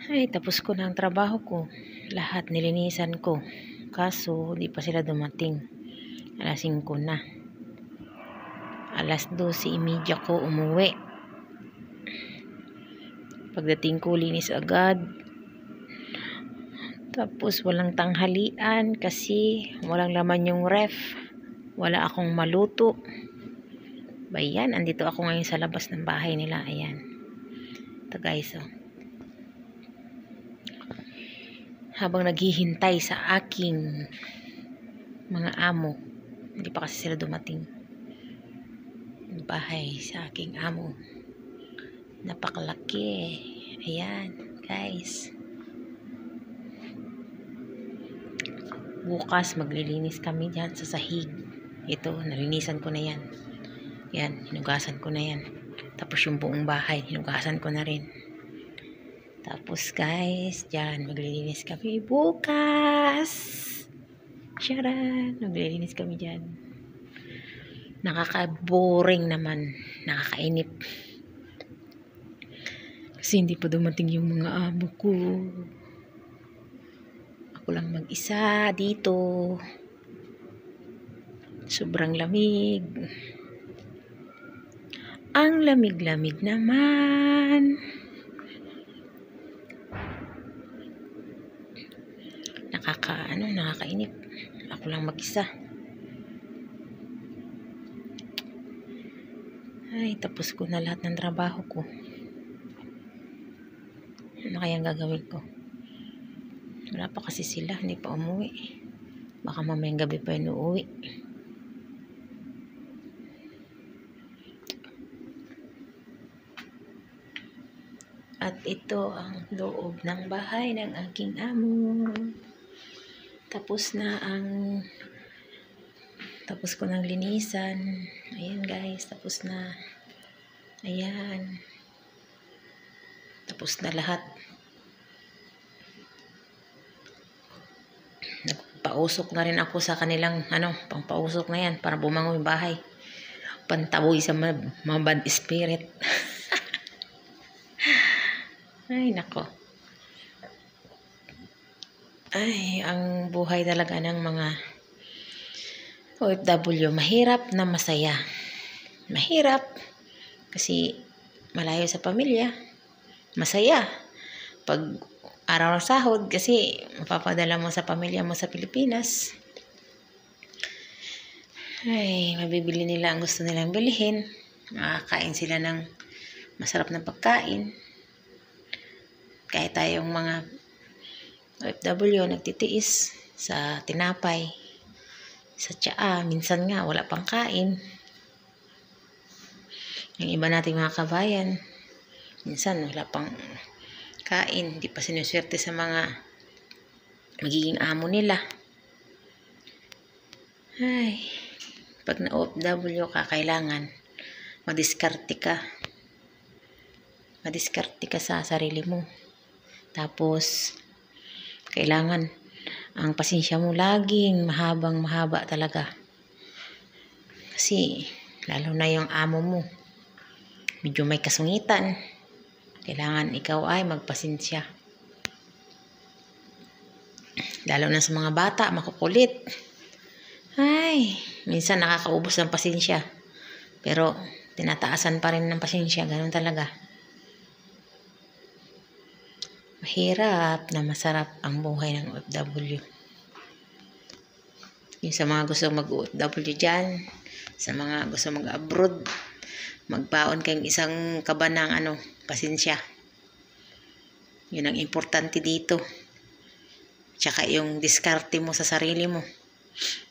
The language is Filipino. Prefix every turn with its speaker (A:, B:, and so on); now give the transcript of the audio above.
A: Ay, tapos ko na ang trabaho ko. Lahat nilinisan ko. Kaso, di pa sila dumating. Alas 5 na. Alas 12:30 ko umuwi. Pagdating ko, linis agad. Tapos, walang tanghalian kasi walang laman yung ref. Wala akong maluto. Bayan, andito ako ngayon sa labas ng bahay nila. Ayan. Ito guys, oh. Habang naghihintay sa aking mga amo, hindi pa kasi sila dumating. Bahay sa aking amo, napakalaki. Ayan guys, bukas maglilinis kami dyan sa sahig. Ito, nalinisan ko na yan. Yan, hinugasan ko na yan. Tapos yung buong bahay hinugasan ko na rin. Tapos guys, dyan maglilinis kami bukas. Sharan, maglilinis kami dyan. Nakaka-boring naman, nakakainip. Kasi hindi pa dumating yung mga amo ko. Ako lang mag-isa dito. Sobrang lamig. Ang lamig-lamig naman. Nakakainip. Ako lang mag-isa. Ay, tapos ko na lahat ng trabaho ko. Ano kayang gagawin ko? Wala pa kasi sila, hindi pa umuwi. Baka mamayang gabi pa yun uuwi. At ito ang loob ng bahay ng aking amo. Tapos ko nang linisan. Ayan guys, tapos na. Ayan. Tapos na lahat. Nagpausok na rin ako sa kanilang pangpausok na yan para bumangon yung bahay. Pantaboy sa mga bad spirit. Ay, nako. Ay, ang buhay talaga ng mga OFW, mahirap na masaya. Mahirap kasi malayo sa pamilya. Masaya pag araw ng sahod kasi mapapadala mo sa pamilya mo sa Pilipinas. Ay, mabibili nila ang gusto nilang bilhin. Makakain sila ng masarap na pagkain. Kahit tayong mga OFW nagtitiis sa tinapay, sa tsaa, minsan nga wala pang kain. Yung iba nating mga kabayan, minsan wala pang kain, hindi pa sinuswerte sa mga magiging amo nila. Ay, pag na OFW ka, kailangan madiskarte ka. Madiskarte ka sa sarili mo. Tapos, kailangan ang pasensya mo laging mahaba talaga. Kasi, lalo na yung amo mo, medyo may kasungitan. Kailangan ikaw ay magpasensya. Lalo na sa mga bata, makukulit. Ay, minsan nakakaubos ng pasensya. Pero, tinataasan pa rin ng pasensya. Ganun talaga. Mahirap na masarap ang buhay ng OFW. Yung sa mga gusto mag-OFW dyan, sa mga gusto mag-abroad, magbaon kayong isang kabanang pasensya. Yun ang importante dito. Tsaka yung diskarte mo sa sarili mo.